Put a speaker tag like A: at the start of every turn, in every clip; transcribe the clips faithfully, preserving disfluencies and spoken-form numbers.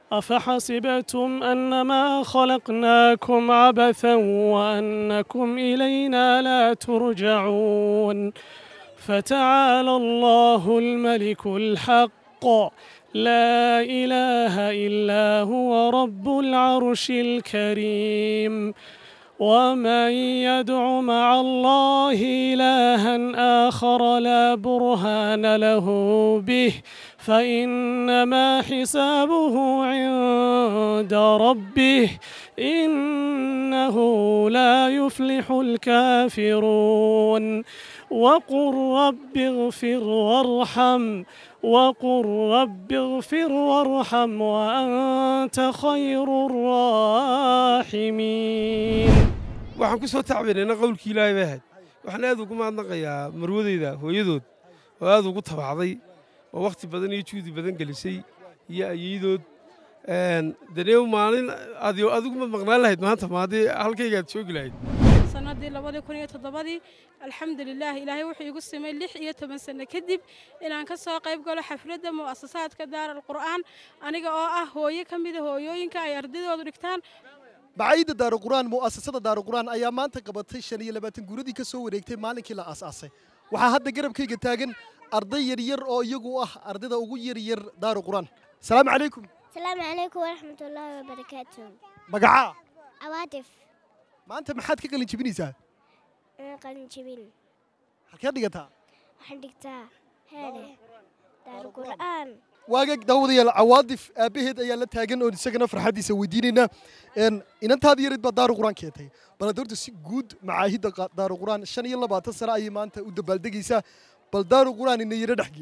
A: أفحسبتم أنما خلقناكم عبثا وأنكم إلينا لا ترجعون فتعالى الله الملك الحق لا إله إلا هو رب العرش الكريم ومن يدع مع الله إلها آخر لا برهان له به فإنما حسابه عند ربه إنه لا يفلح الكافرون وقل رب اغفر وارحم وقل رب اغفر وارحم وأنت خير الراحمين.
B: waxaan ku soo tacbinayna qowlkii Ilaahay baa ahayd waxaan aad ugu mahadnaqayaa marwadeyda hooyadood oo aad ugu tabacday oo waqti badan iyo juhdi badan gelisay iyo ayeeyadood een dareew maalin adiyo adigu ma maqnaan lahayd maanta maadii halkayga aad joogi lahayd
C: sanadii labada kun iyo todobadii alxamdulillaah ilaahay wuxuu igu simay lix iyo toban sano kadib inaan ka soo qayb galo xafladda mu'assasaadka Daarul Qur'aan aniga oo ah hooyo kamid ah hooyooyinka ay ardaydood dhigtaan
D: بعيد دار القرآن مؤسسة دار القرآن أيام ما أنت قبضتي شنية لبعتن جوردي كسو وريكتي مالك لا أساسه وحد قرب كي جتاجن أرضي يرير أو يجوا أرضي ده أوجي يرير دار القرآن. السلام عليكم.
E: السلام عليكم ورحمة الله وبركاته.
D: مقعة.
E: عواطف.
D: ما أنت محد كي قلنا تبيني سا.
E: أنا قلنا تبين.
D: حكيت لقتها.
E: حدقتها. هذا دار القرآن.
D: واقع داودي العواطف أبيهد أيام لا تاجن أو سكنة فرحتي سوي ديننا إن إن أنت هذه يرد بدار القرآن كيتهي بل دورت سي جود معاهد دار القرآن عشان يلا باتسرع أي ما أنت ودبل دقيسة بل دار القرآن إنه يرد حقي.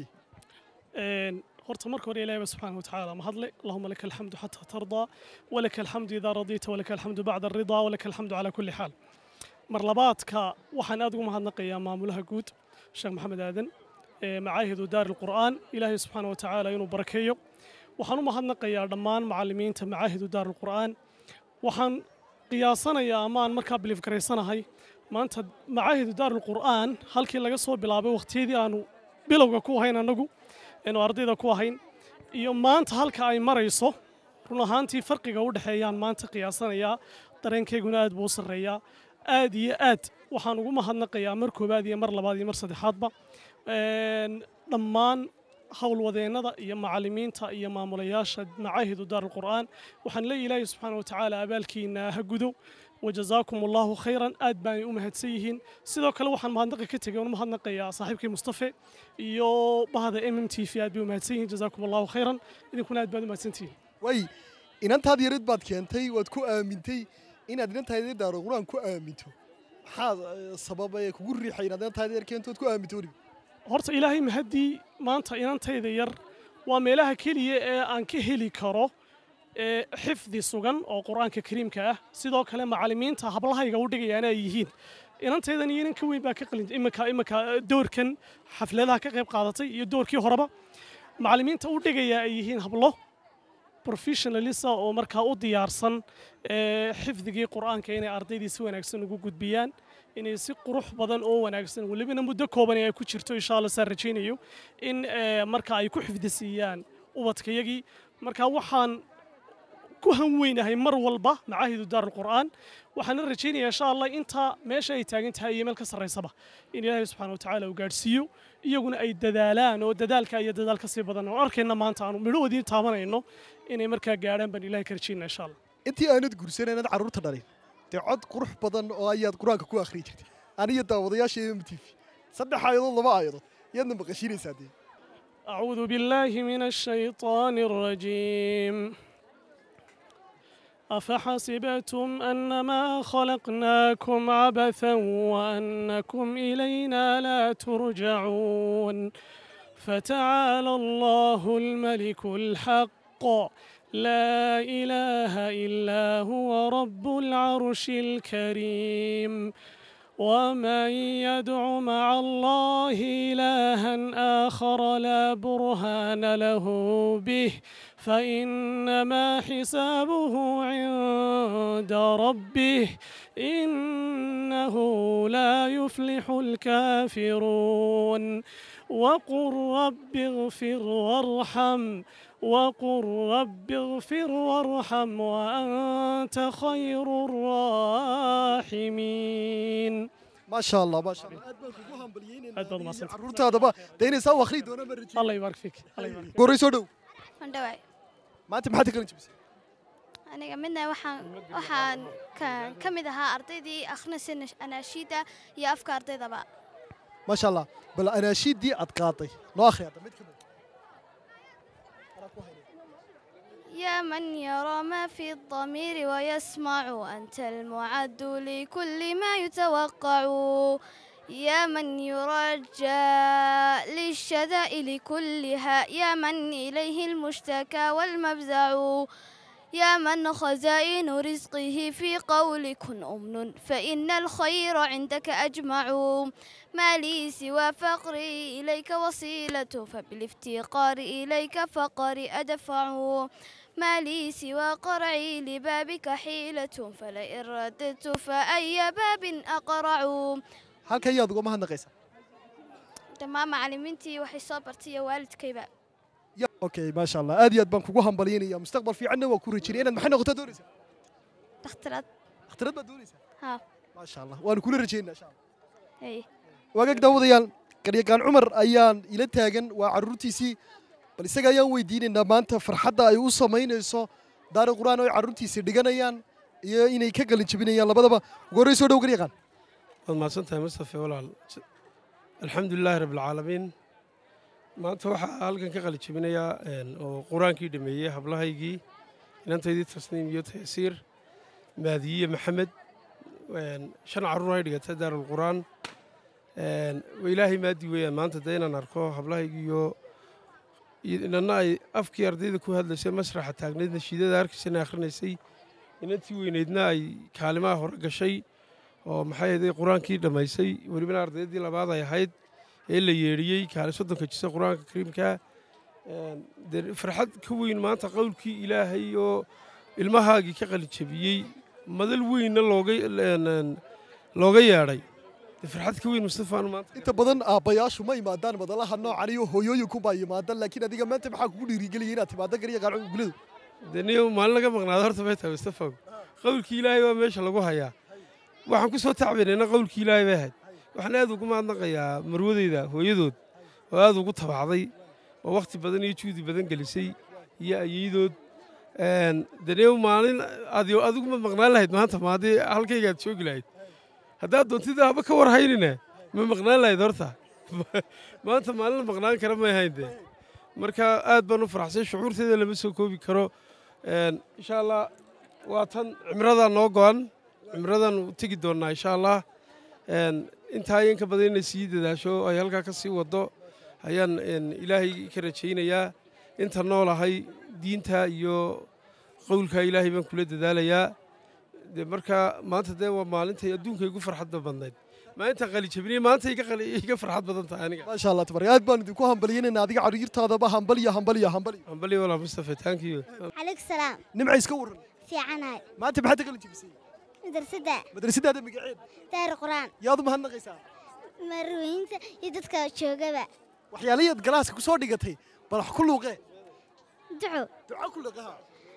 A: horta marka hore Ilaahay subhanahu wa ta'ala ma hadle Allahumma lakal hamdu hatta tarda wa lakal hamdu idha radita wa lakal hamdu ba'da ar-ridha wa lakal hamdu ala kulli hal mar labaadka waxaan aad ugu mahadnaqayaa maamulaha guud Sheekh Maxamed Aadan معاهد دار القرآن إلهي سبحانه وتعالى إنه بركيه وحنو مهنقيا دمان معلمين معاهد دار القرآن وحن قياسنا يا أمان مركب اللي فكريسنا هاي ما أنت معاهد دار القرآن هل كي لقى صوب بلعبه وقتي دي أنو بلوجا كوهين أنجو إنه أرضي ذا كوهين يوم ما أنت هل كأي مرة يصو رنا هانتي فرق جود حيان ما أنت قياسنا يا ترين كي جناد بوصل ريا آدي آد وحنو مهنقيا مركب آدي مر لبادي مرصد حاطبة dhammaan howlwadeennada iyo macallimiinta iyo maamulayaasha macaahidu daarul qur'aan waxaan leeyahay Ilaahay subxaanahu wa ta'aala abaalkiina ha gudo wajazaakum allahu khayran aad baan u mahadsan yihiin sidoo kale waxaan mahadnaqi ka tagay oo mahadnaqayaa saaxiibkay Mustafa iyo bahda M M T V aad baan u mahadsan yihiin jazaakum allahu khayran idinkuna aad baan u mahadsantihiin
D: way inantaad yarid baad keentay waad ku aamintay inaad inantaad daarul qur'aan ku aaminto maxaa sababay kugu riixay inaad inantaad yar keento ku aaminto
A: horta Ilaahay mahadii maanta inantayda yar waa meelaha kaliya ee aan ka heli karo ee xifdi sugan oo Quraanka Kariimka ah sidoo kale macallimiinta hablahayga u dhigayaan ay yihiin inantaydan iyo inanka weyn baa ka qalin imaka imaka doorkan xafladaha ka qayb qaadatay iyo doorkii horeba macallimiinta u dhigaya ay yihiin hablo professionalisa oo markaa u diyaarsan ee xifdigii Quraanka inay ardayda si wanaagsan ugu gudbiyaan inay si qurux badan oo wanaagsan walibana muddo kooban ay ku jirto insha Allah saan rajaynayo in marka ay ku xifdisiyaan ubadkayagii marka waxaan ku hanweynahay mar walba macaahidu daarul qur'aan waxaan rajaynayaa insha Allah inta meesha ay taagan tahay iyo meel ka sareysaba in Ilaahay subhanahu wa ta'ala uu gaarsiiyo iyaguna ay dadaalaan oo dadaalka iyo dadaalka si badan oo arkayna maanta aanu midhoodii taabanayno inay markaa gaaraan ban Ilaahay ka rajaynaa insha Allah
D: intii aanad guursanayna carruurta dhalay تعد قروح بدن أو أياد قرآن كوا أخري جرت أنا يدا وضياش يوم تيفي صدق حيض الله ما أيضا يدنا بقشيري سادي
A: أعوذ بالله من الشيطان الرجيم أفحسبتم أنما خلقناكم عبثا وأنكم إلينا لا ترجعون فتعالى الله الملك الحق لا إله إلا هو رب العرش الكريم ومن يدع مع الله إلها آخر لا برهان له به فإنما حسابه عند ربه إنه لا يفلح الكافرون وقل رب اغفر وارحم وقل رب اغفر وارحم وأنت خير الراحمين.
D: ما شاء الله ما شاء الله aad baan kugu hambalyeynayna
A: aad baad mahadsantahay.
D: carruurtaadaba dee inay saa u akhriyi doonaan ma rajeynayo.
A: الله يبارك فيك الله يبارك فيك.
D: goorey soo dhow
F: Mandaway.
D: maanta maxaad ka qalin jabisay
F: Aniga midna waxaan waxaan ka ka mid ahaa ardaydii akhrinaysa anaashiida iyo afka ardaydaba.
D: ما شاء الله bal anaashiiddii aad qaaday noo akhri hadda mid ka mid
F: يا من يرى ما في الضمير ويسمع أنت المعد لكل ما يتوقع يا من يرجى للشدائد كلها يا من إليه المشتكى والمفزع يا من خزائن رزقه في قول كن أمن فإن الخير عندك أجمع ما لي سوى فقري إليك وصيلة فبالافتقار إليك فقري أدفع ما لي سوى قرعي لبابك حيلة فلئن رددت فأي باب أقرع
D: halkan yaad uga mahadnaqaysaa
F: تمام معلمينتي وحي صبرتي والدكي بقى
D: okay ما شاء الله aad iyo aad baan kugu hambalyeynaya mustaqbal fiicanna waa ku rajeynayaa inaad maxay noqotaa doonaysaa
F: اخترت
D: dhakhtarad baad doonaysaa
F: ها
D: ما شاء الله waanu kula rajeynaynaa insha allah
F: هي
D: waagaag daawadayaal garyaqaan cumar ayaan ila taagan waa carruurtiisii bal isaga ayaan weydiinaynaa maanta farxadda ay u samaynayso daari qur'aan oo ay carruurtiisii dhiganayaan iyo inay ka qalin jabinayaan labadaba ugu horrey soo dhow garyaqaan
B: waad mahadsantahay mustafe walaal alxamdulilaahi rabbilcaalamiin maanta waxaa halkan ka qalin jabinayaa oo qur-aankii dhameeyey hablahaygii inantaydii tasniim iyo taysiir maadiyiye maxamed shan carruur ay dhigata daarulqur'aan ilaahay maadi weeyaan maanta dee inaan arko hablahaygii iyo inanna ay afkii ardayda ku hadlaysay masraxa taagnayd nashiidada arkiisana akhrinaysay inantii weynaydna ay kaalimaha hore gashay oo maxay ahayd qur-aankii dhammaysay welibana ardaydii labaad ay ahayd ee la yeedhiyey kaali soddonka jisa qur-aanka kariimka dee farxad ka weyn maanta qowlkii ilaahay oo ilmahaagii ka qalijabiyey madal weynna looga looga yeedhay dee farxad ka weyn mustafaanu maanta
D: inta badan aabbayaashu ma imaadaan madalaha noocan iyo hooyooyinku baa yimaadaan laakiin adiga maanta maxaa kugu dhiirigeliyay inaad timaado garyaqaan guladu
B: dee niyo maalin laga maqnaado horta bay tahay mustafagu qowlkii ilaahay waa meesha lagu hayaa waxaan ku soo tacbinayna qowlkii ilaahay bay ahayd waxaan aad ugu mahadnaqayaa marwadeyda hooyadood oo aad ugu tabacday oo wakhti badan iyo juudi badan gelisay iyo ayeydood dee maalin adigu ma maqnaan lahayd maanta maadii halkayga aad joogi lahayd haddaad doontida haba ka war haynina ma maqnaan lahayd horta maanta maalin la maqnaan kara may ahayn dee marka aad baan u faraxsay shucuurteeda lama soo koobi karo insha allah waa tan cimradaa noo go-an cimradan u tegi doonnaa insha allah intaa ayan ka badan inay sii dadaasho ay halkaa ka sii waddo ayaan ilaahay ka rajaynayaa inta noolahay diinta iyo qowlka ilaahay baan kula dadaalayaa de marka maanta dee waa maalintay adduunka igu farxadda badnayd maalinta qali jabinay maanta iga farxad badan tahay aniga
D: ما شاء الله تبارك aad baan idinku hambalyeynayna adiga carruurtaadaba hambaliya hambaliya hambaliya
B: hambali walaa mustafa thank you
E: عليك السلام
D: nimca iska waran
E: في عناي
D: maanta maxaad ka qalin jabisay
E: مدرسة
D: madrasadaada magaceed
E: دار القرآن
D: yaad u mahadnaqaysaa
E: مروينت يدتك شوقبة
D: waxyaalayaad galaaska ku soo dhigatay bal wax ku luuqee
E: دعو
D: duco ku luuqaha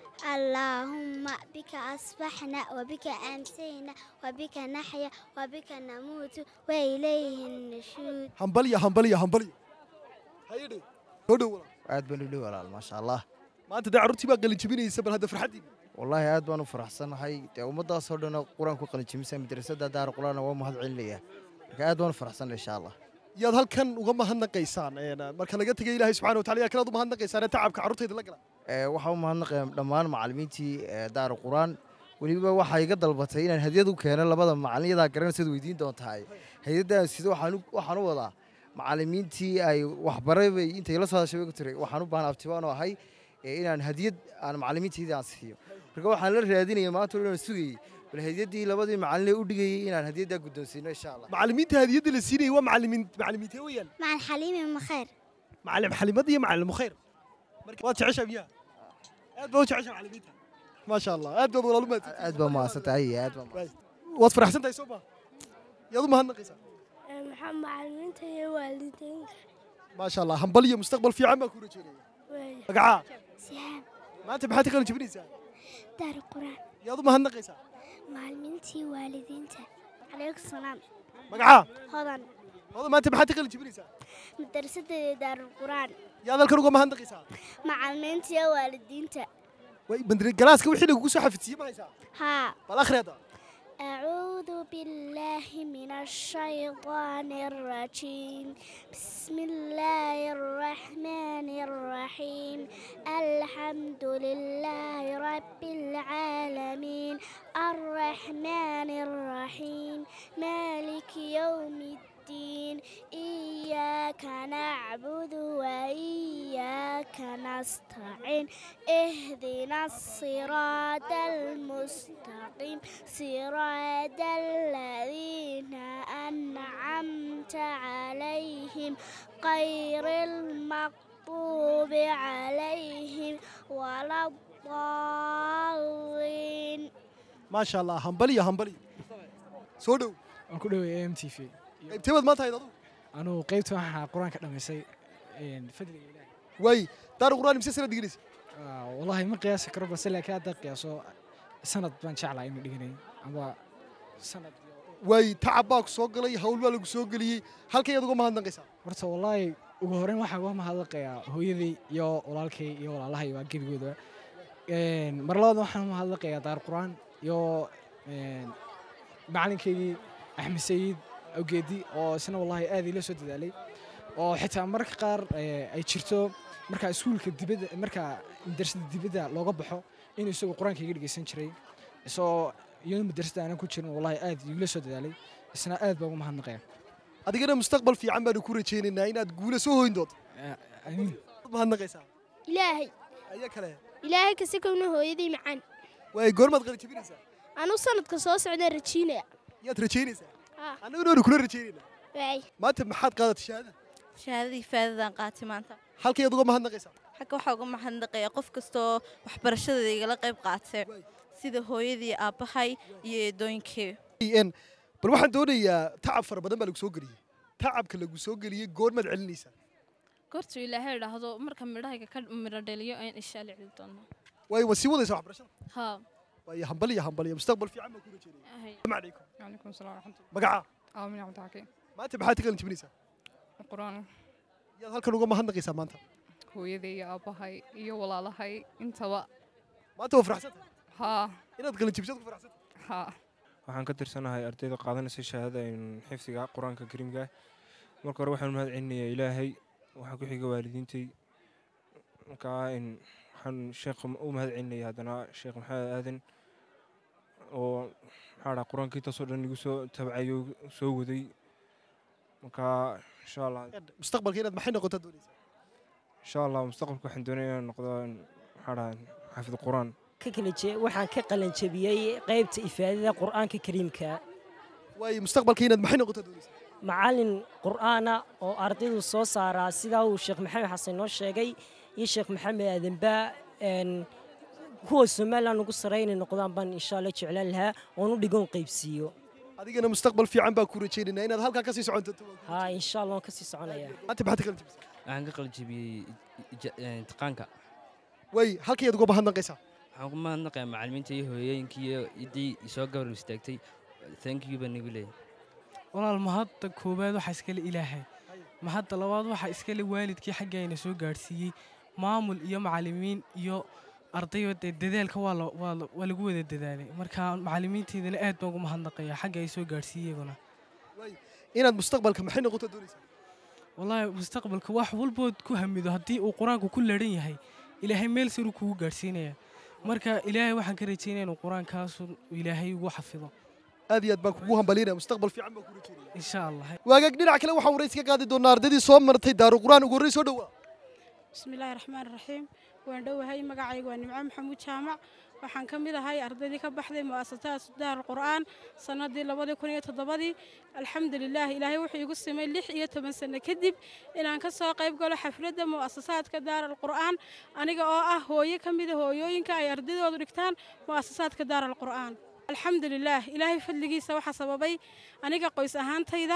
E: اللهم بك أصبحنا وبك أمسينا وبك نحيا وبك نموت وإليه النشور
D: hambaliya hambaliya hambaliya hayidhi soo dhow walaal
G: aad baan u dhow walaal maasha allah
D: maanta dee carruurtii baa qalin jabinaysa bal hadda farxaddiina
G: wallaahi aad baan u faraxsanahay dee ummaddaasoo dhan qur-aan ku qalin jabisa madrasadda daar qur-aanna waa mahad celinaya marka aad baan u faraxsanahay insha allah
D: yaad halkan uga mahadnaqaysaan marka laga tegay ilaahay subxaana wa tacala yaa kalaad u mahadnaqaysaan ee tacabka carruurtayda la gala
G: waxaan u mahadnaqayaa dhammaan macallimiintii daar qur-aan weliba waxaa iga dalbatay inaan hadiyad u keeno labada macallin iyadaa garanaysaad weydiin doontahay hadiyaddan sida waxaan u wadaa macallimiintii ay waxbaray bay intay la soo hadashay ku tiray waxaan u baahan abtibaan oo ahay inaan hadiyad aan macallimiintaydii aan siiyo marka waxaan la raadinaya maanta oo dhan sugayey bal hadiyaddii labadii macallin u dhigayay inaan hadiyaddaa guddoonsiino insha allah
D: macallimiinta hadiyadda la siinayay waa macallimiin macallimiintee weeyaan
E: مع الحليم المخير
D: macallim xalimad iyo macallim mukhayr marka waad jeceshaa miyaa aad baad u jeceshaa macallimiinta maasha allah aad baad walaalu mahadsan
G: aad baa mahadsantahay aad baa
D: waad faraxsan tahay soo ma yaad u mahadnaqaysaa
E: محمد معلمين والدين
D: ما شاء الله همبلية مستقبل في عمك ورجيني مقعا
E: سهام
D: ما أنت بحاتي قلن جبنيسا
E: دار القرآن
D: يا ضم هالنقيسا
E: معلمتي والدينتا عليك السلام
D: مقعا
E: هذا
D: هذا ما أنت بحاتي قلن جبنيسا
E: مدرسة دار القرآن
D: يا ذا الكرقة ما هالنقيسا
E: معلمتي والدينتا
D: وي بندري جلاس كوي حلو قوسو حفتي ما يسا
E: ها
D: بالآخر هذا
E: أعوذ بالله من الشيطان الرجيم بسم الله الرحمن الرحيم الحمد لله رب العالمين الرحمن الرحيم مالك يوم الدين إياك نعبد وإياك نستعين اهدنا الصراط المستقيم صراط الذين أنعمت عليهم غير المغضوب عليهم ولا الضالين
D: ما شاء الله همبلية همبلية سودو
H: waan ku dhaweeyay M T V
D: تبد ما تهيد
H: anuu qaybta waxaa quraanka dhamaysay een fadliga ilaahay
D: وي دار القرآن مسلسل دقيقة
H: ah wallahi ma qiyaasi karo balse laakiin hadda qiyaaso sanad baan jeclahay inuu dhiganay ama sanad
D: way tacab baa ku soo galay hawl baa lagu soo galiyay halkay aad uga mahadnaqaysaa
H: horta wallahi ugu horeyn waxaa uga mahadnaqayaa hooyadii iyo walaalkay iyo walaalahay waa gebigooda een mar labaad waxaan u mahadnaqayaa daar quraan iyo een macalinkeygii Axmed Sayid awgeedi oo isna wallahi aad ila soo dadaalay oo xitaa marka qaar ay jirto marka iskuulka dibadda marka madrasada dibadda looga baxo inuu isagu quraanka iga dhigeysan jiray isoo iyo madrasada aan ku jirin wallahi aad ila soo dadaalay isna aad baa ugu mahadnaqayaa
D: adigana mustaqbal fiican baan ku rajaynaynaa inaad guula soo hoyn doonto
H: amiin
D: mahadnaqaysaa
E: إلهي
D: ayaa kale
E: إلهي كسكون هويدي معان
D: way goormaad qalin jabinaysaa
E: أنا سنة كصوص عندنا رجينا
D: yaad rajaynaysaa
E: آه
D: annagu noonu kula rajaynaynaa
E: واي
D: maanta maxaad qaadatay shahaada
I: shahaadadii faadadaan qaatay maanta
D: halkay aad uga mahadnaqaysaa
I: xagga waxaa uga mahadnaqayaa qof kastoo waxbarashadada igala qayb qaatay sida hooyadii aabbahay iyo eedooyinkee
D: n bal waxaan doonayaa tacab fara badan baa lagu soo geliyey tacabka lagu soo geliyey goormaad celinaysaa
J: goortuu ilaahay idhaahdo marka midhahayga ka midho dhaliyo ayaan ishaa la celi doonaa
D: way waa sii wadaysaa waxbarashada
J: haa
D: way hambaliya hambaliya mustaqbal fiican baan ku rajaynaya
J: ahay
D: السلام عليكم
K: وعليكم السلام ورحمة الله
D: magaca
K: آمين عبد الحكيم
D: maanta maxaad ka qalin jabinaysaa
K: القرآن
D: yaad halkan uga mahadnaqaysaa maanta
K: هو يدي أبهاي يو ولا لهاي أنت وا
D: maanta waa faraxsantahay
K: ها
D: inaad qalin jabisad ku faraxsantahay
K: ها
L: waxaan ka tirsanahay ardayda qaadanaysa shahaadada in xifdiga quraanka kariimka marka hore waxaan mahad celinayaa ilaahay waxa ku xiga waalidiintay marka in waxaan sheekh u mahad celinayaa hadana sheekh maxamed aadan oo maxaa quraanka taasoo dhan igu soo tabcayo soo waday marka insha Allah
D: mustaqbalka inaad maxay noqotaa doonaysaa
L: insha Allah mustaqbalka waxaan doonayaa inaan noqdo maxaa xaafid quraan
M: waxaan ka qalan jabiyey qaybta ifaadada quraanka kariimka
D: way mustaqbalka inaad maxay noqotaa doonaysaa
M: macallin quraana oo ardaydu soo saaraa sida uu sheekh maxamed xasan noo sheegay iyo sheekh maxamed aadanba een kuwa Soomaaliland ugu sareeyay noqdaan baan insha Allah jeclaan lahaa oo u dhigoon qaybsiyo
D: adigana mustaqbal fiican baa ku rajaynaynaa inaad halka ka sii soconto
M: ha insha Allah ka sii soconaya
D: maanta maxaad ka qalin jabisay
N: waxaan ka qalin jabiyey imtixaanka
D: way halkay aad uga mahadnaqaysaa
N: waxaan ku mahadnaqayaa macallimiinta iyo hooyooyinkii iyo idii soo gabar istaagtay thank you baan igu leeyahay
O: walaal mahadda koowaad waxaa iskale ilaahay mahadda labaad waxaa iskale waalidkii xaggayna soo gaadhsiiyey maamul iyo macallimiin iyo ardayda dadaalka waa waa lagu wada dadaalay marka macallimiinteedana aad baan ugu mahadnaqayaa xagga ay soo gaadhsiiyeen
D: inaad mustaqbalka maxay noqotaa doonaysaa
O: wallahi mustaqbalka wax walbood ku hamido haddii uu quraanku ku leeran yahay ilaahay meel sare kugu gaadhsiinaya marka ilaahay waxaan ka rajaynayaa inuu quraankaas ilaahay ugu xafido
D: aad iyo aad baan kugu hambaliyay mustaqbal fiican baan ku rajaynaya
O: insha Allah
D: waagaag dhinac kale waxaan waraysi ka qaadi doonaa ardaydii soo martay daaru quraan ugu horreey soo dhawaa
C: bismillaahi raxmaani raxiim waan dhowahay magacaygu waa nimco maxamuud jaamac waxaan ka mid ahay ardaydii ka baxday mu'asasada daarul qur'aan sanadii labada kun iyo toddobadii alxamdulillaah ilaahay wuxuu igu simay lix iyo toban sano kadib inaan ka soo qayb galo xafladda mu'asasaadka daarul qur'aan aniga oo ah hooyo ka mid ah hooyooyinka ay ardaydoodu dhigtaan mu'asasaadka daarul qur'aan alxamdulillaah ilaahay fadligiisa waxaa sababay aniga qoys ahaantayda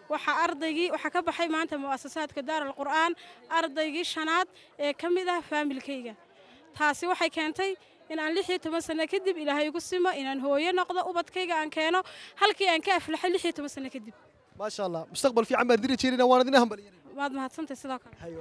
C: waxa ardaygii waxa ka baxay maanta mu'asasaadka daarul qur'aan ardaygii shanaad ee ka mid ah faamilkayga taasi waxay keentay in aan lix iyo toban sano kadib ilaahay igu simo inaan hooyo noqdo ubadkayga aan keeno halkii aan ka aflaxay lix iyo toban sano kadib
D: ما شاء الله مستقبل في عمر دري تشيرنا وانا دينا هم
C: waad mahadsantahay sidoo kale